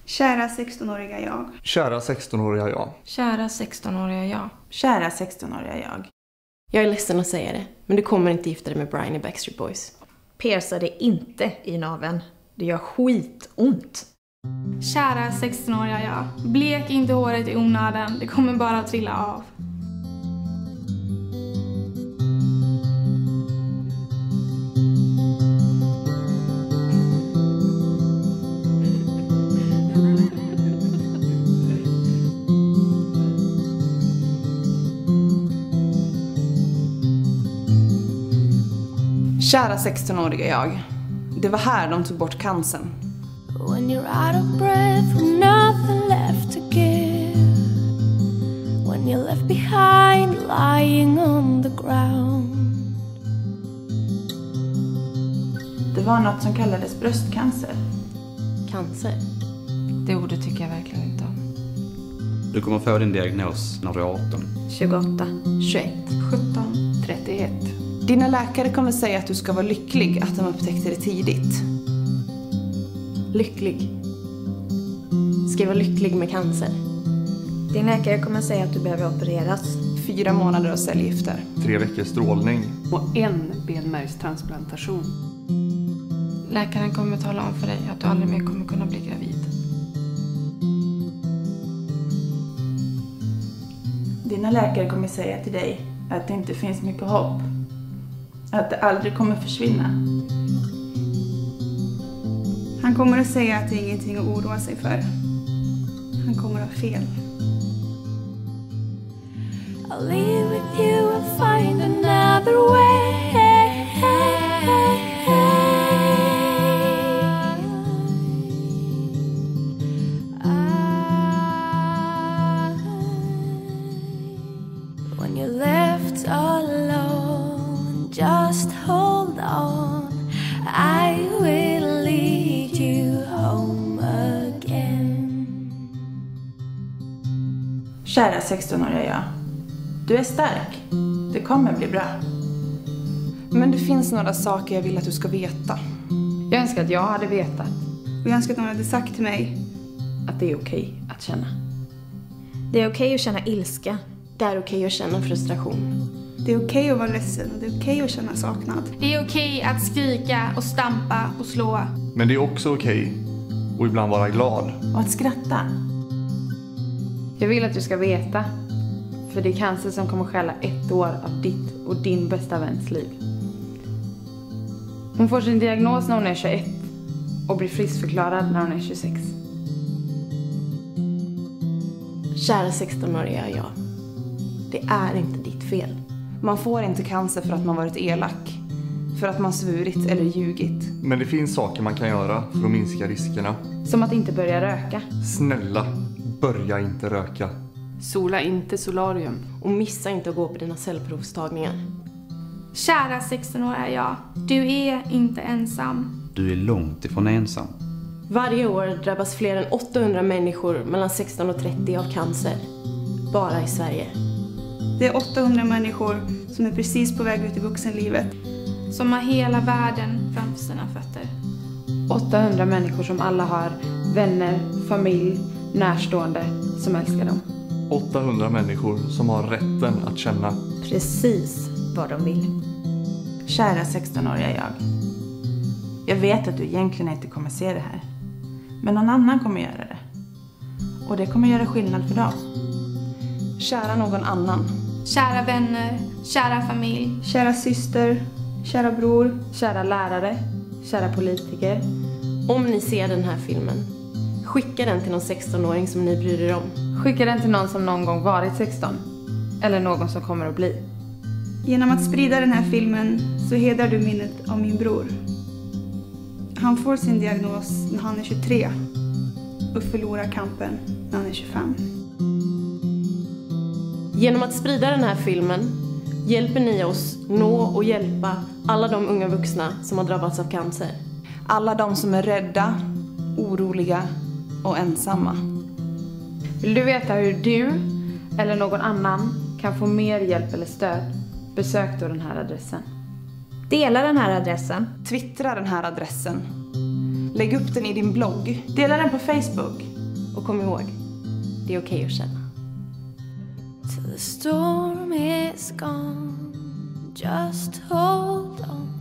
Kära 16-åriga jag. Kära 16-åriga jag. Kära 16-åriga jag. Kära 16-åriga jag. Jag är ledsen att säga det, men du kommer inte gifta dig med Brian i Backstreet Boys. Pierca det inte i naveln. Det gör skitont. Kära 16-åriga jag. Blek inte håret i onödan. Det kommer bara att trilla av. Kära 16-åriga jag. Det var här de tog bort cancern. When you're out of breath with nothing left to give, when you're left behind lying on the ground. Det var något som kallades bröstcancer. Cancer? Det ordet tycker jag verkligen inte om. Du kommer få din diagnos när du är 18. 28, 21, 17, 31. Dina läkare kommer säga att du ska vara lycklig att de upptäckte det tidigt. Lycklig. Ska jag vara lycklig med cancer? Din läkare kommer säga att du behöver opereras. 4 månader av cellgifter. 3 veckors strålning. Och 1 benmärgstransplantation. Läkaren kommer tala om för dig att du aldrig mer kommer kunna bli gravid. Dina läkare kommer säga till dig att det inte finns mycket hopp. Att det aldrig kommer försvinna. Han kommer att säga att det är ingenting att oroa sig för. Han kommer att ha fel. I'll leave with you and find another way. When you're left alone, just hold on. I will lead you home again. Kära 16-åriga jag. Du är stark. Det kommer bli bra. Men det finns några saker jag vill att du ska veta. Jag önskar att jag hade vetat Och jag önskar att någon hade sagt till mig. att det är okej att känna. Det är okej att känna ilska. Det är okej att känna frustration. Det är okej att vara ledsen och det är okej att känna saknad. Det är okej att skrika och stampa och slå. Men det är också okej att ibland vara glad. Och att skratta. Jag vill att du ska veta. För det är cancer som kommer stjäla 1 år av ditt och din bästa väns liv. Hon får sin diagnos när hon är 21 och blir friskförklarad när hon är 26. Kära 16-åriga jag. Det är inte ditt fel. Man får inte cancer för att man varit elak. För att man svurit eller ljugit. Men det finns saker man kan göra för att minska riskerna. Som att inte börja röka. Snälla, börja inte röka. Sola inte solarium. Och missa inte att gå på dina cellprovstagningar. Kära 16-åriga jag. Du är inte ensam. Du är långt ifrån ensam. Varje år drabbas fler än 800 människor mellan 16 och 30 av cancer. Bara i Sverige. Det är 800 människor som är precis på väg ut i vuxenlivet. Som har hela världen framför sina fötter. 800 människor som alla har vänner, familj, närstående som älskar dem. 800 människor som har rätten att känna. Precis vad de vill. Kära 16-åriga jag. Jag vet att du egentligen inte kommer se det här. Men någon annan kommer göra det. Och det kommer göra skillnad för dem. Kära någon annan. Kära vänner, kära familj, kära syster, kära bror, Kära lärare, kära politiker. Om ni ser den här filmen, skicka den till någon 16-åring som ni bryr er om. Skicka den till någon som någon gång varit 16. Eller någon som kommer att bli. Genom att sprida den här filmen så hedrar du minnet av min bror. Han får sin diagnos när han är 23 och förlorar kampen när han är 25. Genom att sprida den här filmen hjälper ni oss nå och hjälpa alla de unga vuxna som har drabbats av cancer. Alla de som är rädda, oroliga och ensamma. Vill du veta hur du eller någon annan kan få mer hjälp eller stöd? Besök då den här adressen. Dela den här adressen. Twittra den här adressen. Lägg upp den i din blogg. Dela den på Facebook. Och kom ihåg, det är okej att känna. Till the storm is gone, just hold on.